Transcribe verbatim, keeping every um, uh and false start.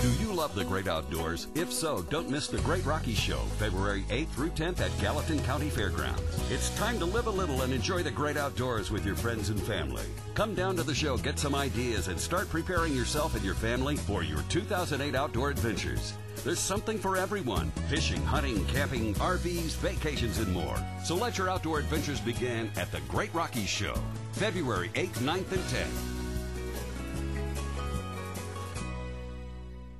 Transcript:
Do you love the great outdoors? If so, don't miss the Great Rockies Show, February eighth through tenth at Gallatin County Fairgrounds. It's time to live a little and enjoy the great outdoors with your friends and family. Come down to the show, get some ideas, and start preparing yourself and your family for your two thousand eight outdoor adventures. There's something for everyone. Fishing, hunting, camping, R Vs, vacations, and more. So let your outdoor adventures begin at the Great Rockies Show, February eighth, ninth, and tenth.